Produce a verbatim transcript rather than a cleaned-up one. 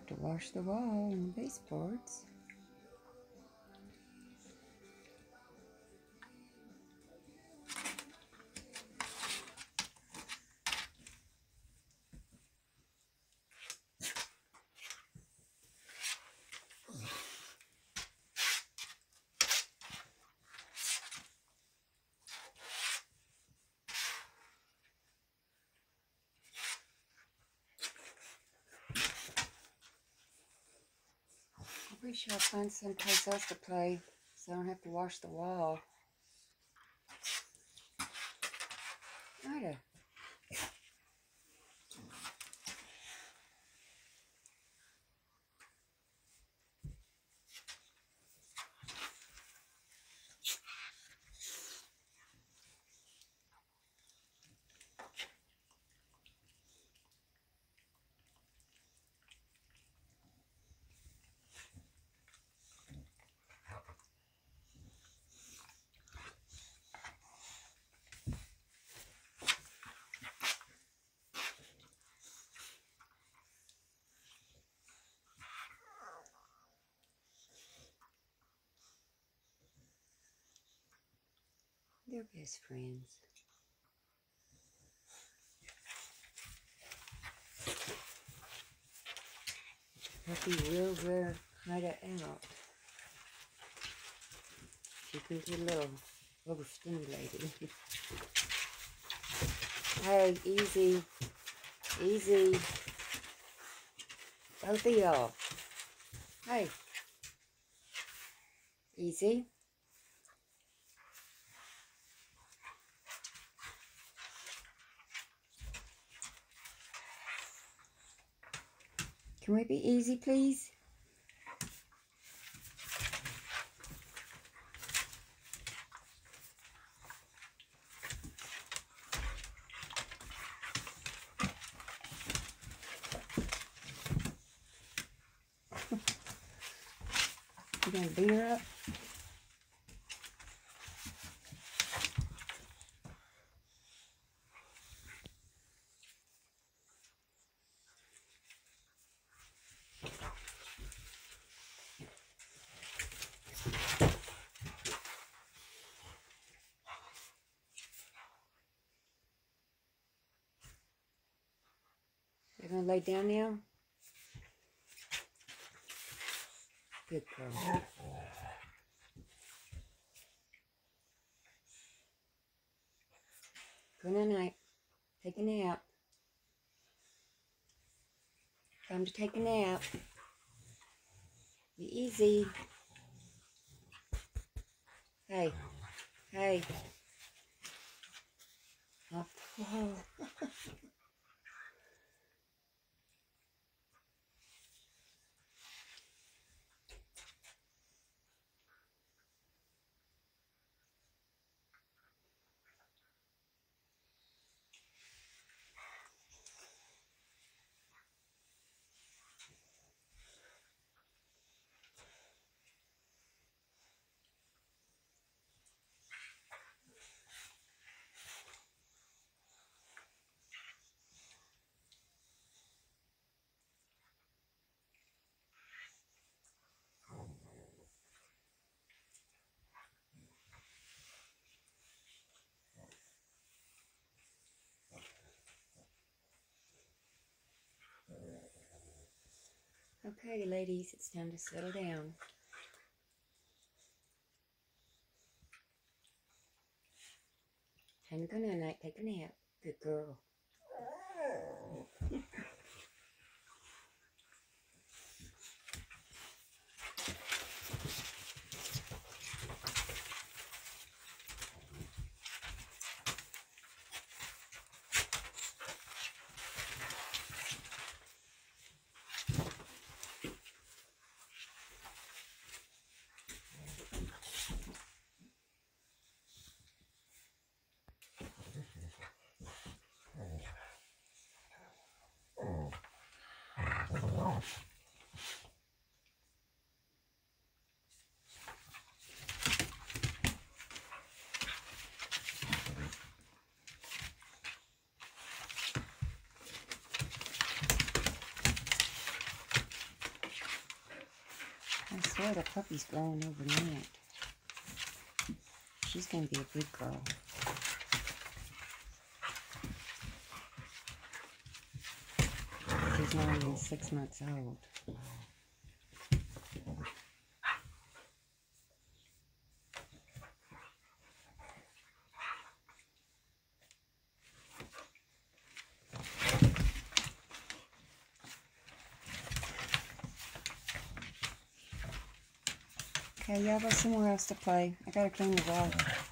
to wash the wall and the baseboards. I wish I'd find someplace else to play so I don't have to wash the wall. Ida. They're best friends. Puppy will wear Ida out. She can get a little overstimulated. Hey, easy. Easy. Both of y'all. Hey. Easy. Can we be easy, please? You gonna beat her up? You're gonna lay down now? Good girl. Good night. Take a nap. Time to take a nap. Be easy. Hey. Hey. Off the wall. Okay, ladies, it's time to settle down. Time to go night-night, take a nap. Good girl. boy, the puppy's growing overnight. She's going to be a good girl. She's not even six months old. Okay, y'all go somewhere else to play. I gotta clean the wall.